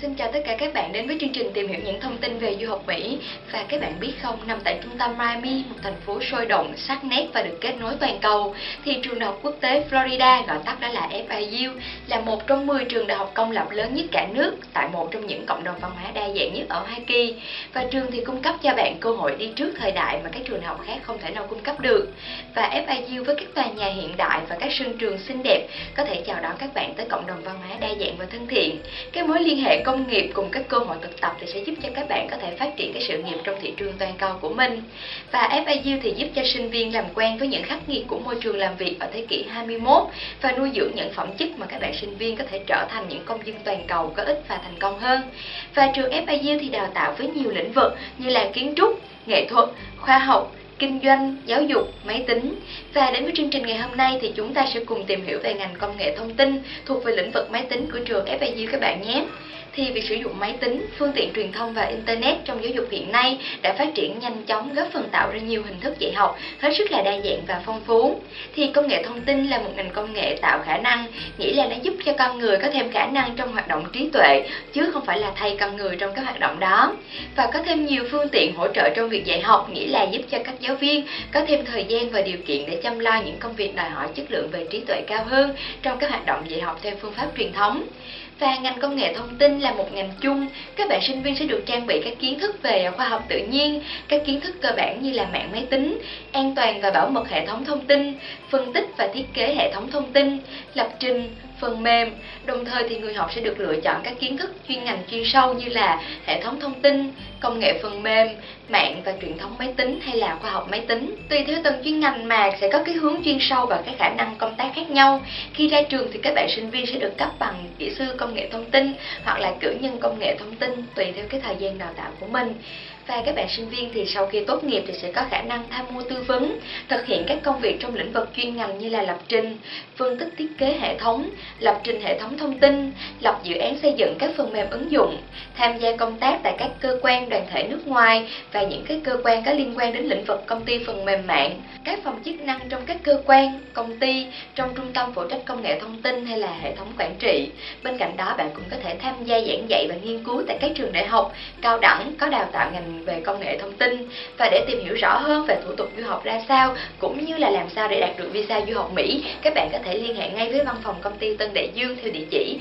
xin chào tất cả các bạn đến với chương trình tìm hiểu những thông tin về du học Mỹ. Và các bạn biết không, nằm tại trung tâm Miami, một thành phố sôi động, sắc nét và được kết nối toàn cầu, thì trường đại học quốc tế Florida, gọi tắt đó là FIU, là một trong 10 trường đại học công lập lớn nhất cả nước, tại một trong những cộng đồng văn hóa đa dạng nhất ở Hoa Kỳ. Và trường thì cung cấp cho bạn cơ hội đi trước thời đại mà các trường đại học khác không thể nào cung cấp được. Và FIU với các tòa nhà hiện đại và các sân trường xinh đẹp có thể chào đón các bạn tới cộng đồng văn hóa đa dạng và thân thiện. Cái mối liên hệ công nghiệp cùng các cơ hội thực tập thì sẽ giúp cho các bạn có thể phát triển cái sự nghiệp trong thị trường toàn cầu của mình. Và FIU thì giúp cho sinh viên làm quen với những khắc nghiệt của môi trường làm việc ở thế kỷ 21 và nuôi dưỡng những phẩm chất mà các bạn sinh viên có thể trở thành những công dân toàn cầu có ích và thành công hơn. Và trường FIU thì đào tạo với nhiều lĩnh vực như là kiến trúc, nghệ thuật, khoa học, kinh doanh, giáo dục, máy tính. Và đến với chương trình ngày hôm nay thì chúng ta sẽ cùng tìm hiểu về ngành công nghệ thông tin thuộc về lĩnh vực máy tính của trường FIU các bạn nhé. Thì việc sử dụng máy tính, phương tiện truyền thông và Internet trong giáo dục hiện nay đã phát triển nhanh chóng, góp phần tạo ra nhiều hình thức dạy học hết sức là đa dạng và phong phú. Thì công nghệ thông tin là một ngành công nghệ tạo khả năng, nghĩa là nó giúp cho con người có thêm khả năng trong hoạt động trí tuệ, chứ không phải là thay con người trong các hoạt động đó. Và có thêm nhiều phương tiện hỗ trợ trong việc dạy học, nghĩa là giúp cho các giáo viên có thêm thời gian và điều kiện để chăm lo những công việc đòi hỏi chất lượng về trí tuệ cao hơn trong các hoạt động dạy học theo phương pháp truyền thống. Và ngành công nghệ thông tin là một ngành chung, các bạn sinh viên sẽ được trang bị các kiến thức về khoa học tự nhiên, các kiến thức cơ bản như là mạng máy tính, an toàn và bảo mật hệ thống thông tin, phân tích và thiết kế hệ thống thông tin, lập trình, phần mềm. Đồng thời thì người học sẽ được lựa chọn các kiến thức chuyên ngành chuyên sâu như là hệ thống thông tin, công nghệ phần mềm, mạng và truyền thống máy tính hay là khoa học máy tính. Tùy theo từng chuyên ngành mà sẽ có cái hướng chuyên sâu và các khả năng công tác khác nhau. Khi ra trường thì các bạn sinh viên sẽ được cấp bằng kỹ sư công nghệ thông tin hoặc là cử nhân công nghệ thông tin tùy theo cái thời gian đào tạo của mình. Và các bạn sinh viên thì sau khi tốt nghiệp thì sẽ có khả năng tham mưu tư vấn, thực hiện các công việc trong lĩnh vực chuyên ngành như là lập trình, phân tích thiết kế hệ thống, lập trình hệ thống thông tin, lập dự án xây dựng các phần mềm ứng dụng, tham gia công tác tại các cơ quan đoàn thể nước ngoài và những cái cơ quan có liên quan đến lĩnh vực công ty phần mềm mạng, các phòng chức năng trong các cơ quan, công ty, trong trung tâm phụ trách công nghệ thông tin hay là hệ thống quản trị. Bên cạnh đó bạn cũng có thể tham gia giảng dạy và nghiên cứu tại các trường đại học, cao đẳng có đào tạo ngành về công nghệ thông tin. Và để tìm hiểu rõ hơn về thủ tục du học ra sao cũng như là làm sao để đạt được visa du học Mỹ, các bạn có thể liên hệ ngay với văn phòng công ty Tân Đại Dương theo địa chỉ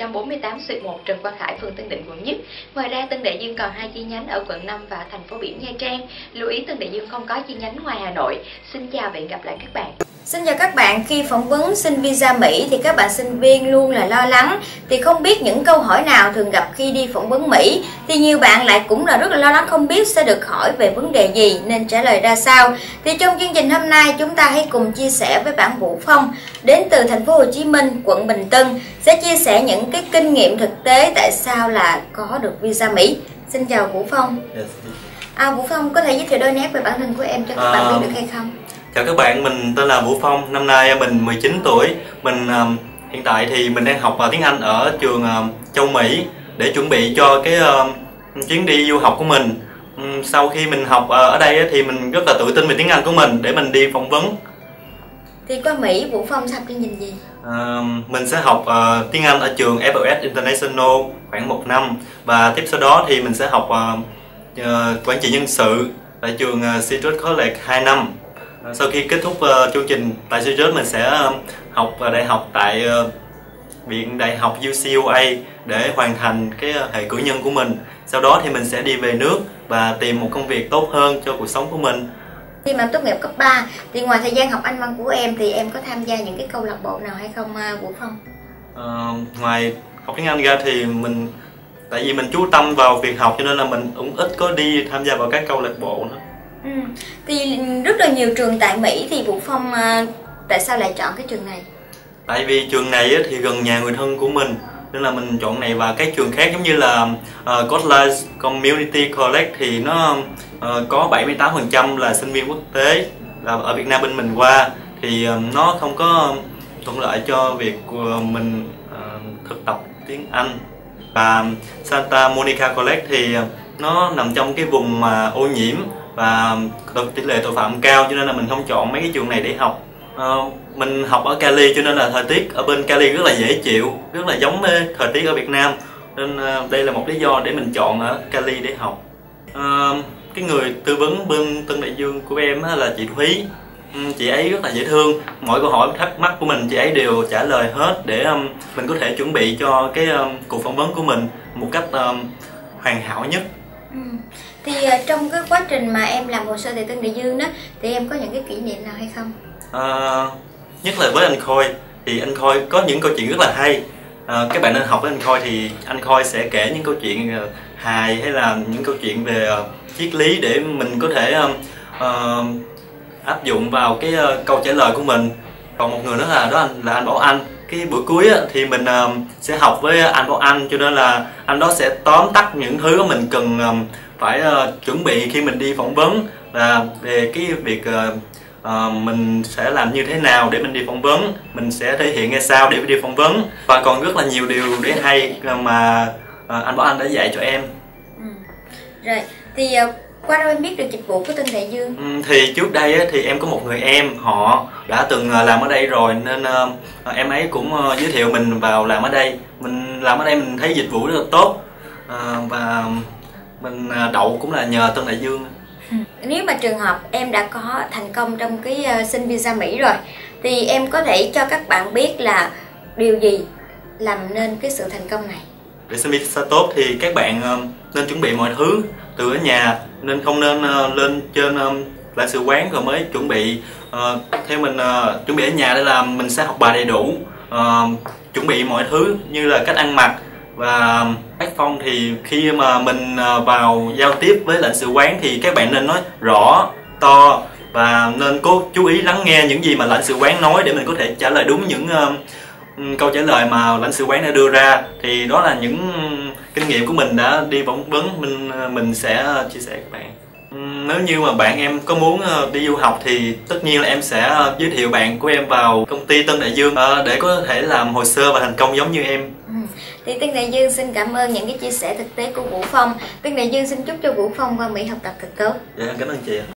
148/1 Trần Quang Khải, phường Tân Định, quận Nhất. Ngoài ra Tân Đại Dương còn 2 chi nhánh ở quận 5 và thành phố biển Nha Trang. Lưu ý Tân Đại Dương không có chi nhánh ngoài Hà Nội. Xin chào và hẹn gặp lại các bạn. Xin chào các bạn, khi phỏng vấn xin visa Mỹ thì các bạn sinh viên luôn là lo lắng, thì không biết những câu hỏi nào thường gặp khi đi phỏng vấn Mỹ, thì nhiều bạn lại cũng là rất là lo lắng không biết sẽ được hỏi về vấn đề gì nên trả lời ra sao. Thì trong chương trình hôm nay chúng ta hãy cùng chia sẻ với bạn Vũ Phong đến từ thành phố Hồ Chí Minh, quận Bình Tân, sẽ chia sẻ những cái kinh nghiệm thực tế tại sao là có được visa Mỹ. Xin chào Vũ Phong. Vũ Phong có thể giới thiệu đôi nét về bản thân của em cho các bạn biết được hay không? Chào các bạn, mình tên là Vũ Phong, năm nay mình 19 tuổi. Mình hiện tại thì mình đang học tiếng Anh ở trường châu Mỹ để chuẩn bị cho cái chuyến đi du học của mình. Sau khi mình học ở đây thì mình rất là tự tin về tiếng Anh của mình để mình đi phỏng vấn. Thì qua Mỹ, Vũ Phong sẽ học chương trình gì? Mình sẽ học tiếng Anh ở trường FLS International khoảng 1 năm. Và tiếp sau đó thì mình sẽ học quản trị nhân sự tại trường Citrus College 2 năm. Sau khi kết thúc chương trình tại Citrus, mình sẽ học đại học tại Viện Đại học UCLA để hoàn thành cái hệ cử nhân của mình. Sau đó thì mình sẽ đi về nước và tìm một công việc tốt hơn cho cuộc sống của mình. Khi mà em tốt nghiệp cấp 3 thì ngoài thời gian học Anh văn của em thì em có tham gia những cái câu lạc bộ nào hay không Vũ Phong? Ngoài học tiếng Anh ra thì tại vì mình chú tâm vào việc học cho nên là mình cũng ít có đi tham gia vào các câu lạc bộ nữa. Thì rất là nhiều trường tại Mỹ, thì Vũ Phong tại sao lại chọn cái trường này? Tại vì trường này thì gần nhà người thân của mình nên là mình chọn này, và các trường khác giống như là Cortland Community College thì nó có 78% là sinh viên quốc tế là ở Việt Nam bên mình qua, thì nó không có thuận lợi cho việc của mình thực tập tiếng Anh. Và Santa Monica College thì nó nằm trong cái vùng mà ô nhiễm và tỷ lệ tội phạm cao, cho nên là mình không chọn mấy cái trường này để học. Mình học ở Cali cho nên là thời tiết ở bên Cali rất là dễ chịu, rất là giống với thời tiết ở Việt Nam. nên đây là một lý do để mình chọn ở Cali để học. Cái người tư vấn bên Tân Đại Dương của em là chị Thúy. Chị ấy rất là dễ thương, mọi câu hỏi thắc mắc của mình chị ấy đều trả lời hết để mình có thể chuẩn bị cho cái cuộc phỏng vấn của mình một cách hoàn hảo nhất. Thì trong cái quá trình mà em làm hồ sơ tại Tân Đại Dương đó thì em có những cái kỷ niệm nào hay không? Nhất là với anh Khôi thì anh Khôi có những câu chuyện rất là hay. Các bạn nên học với anh Khôi thì anh Khôi sẽ kể những câu chuyện hài hay là những câu chuyện về triết lý để mình có thể áp dụng vào cái câu trả lời của mình. Còn một người nữa là anh Bảo Anh. Cái buổi cuối thì mình sẽ học với anh Bảo Anh, cho nên là anh đó sẽ tóm tắt những thứ mà mình cần phải chuẩn bị khi mình đi phỏng vấn, là về cái việc mình sẽ làm như thế nào để mình đi phỏng vấn, mình sẽ thể hiện ra sao để đi phỏng vấn, và còn rất là nhiều điều để hay mà anh Bảo Anh đã dạy cho em. Rồi thì qua đâu em biết được dịch vụ của Tân Đại Dương? Thì trước đây thì em có một người em họ đã từng làm ở đây rồi, nên em ấy cũng giới thiệu mình vào làm ở đây. Mình làm ở đây mình thấy dịch vụ rất là tốt, và mình đậu cũng là nhờ Tân Đại Dương. Nếu mà trường hợp em đã có thành công trong cái xin visa Mỹ rồi thì em có thể cho các bạn biết là điều gì làm nên cái sự thành công này? Để xin visa tốt thì các bạn nên chuẩn bị mọi thứ từ ở nhà, nên không nên lên trên lãnh sự quán rồi mới chuẩn bị. Theo mình chuẩn bị ở nhà để làm mình sẽ học bài đầy đủ, chuẩn bị mọi thứ như là cách ăn mặc và tác phong. Thì khi mà mình vào giao tiếp với lãnh sự quán thì các bạn nên nói rõ, to và nên cố chú ý lắng nghe những gì mà lãnh sự quán nói để mình có thể trả lời đúng những câu trả lời mà lãnh sự quán đã đưa ra. Thì đó là những kinh nghiệm của mình đã đi phỏng vấn, mình sẽ chia sẻ với các bạn. Nếu như mà bạn em có muốn đi du học thì tất nhiên là em sẽ giới thiệu bạn của em vào công ty Tân Đại Dương để có thể làm hồ sơ và thành công giống như em. Thì Tân Đại Dương xin cảm ơn những cái chia sẻ thực tế của Vũ Phong. Tân Đại Dương xin chúc cho Vũ Phong qua Mỹ học tập thật tốt. Dạ, cảm ơn chị.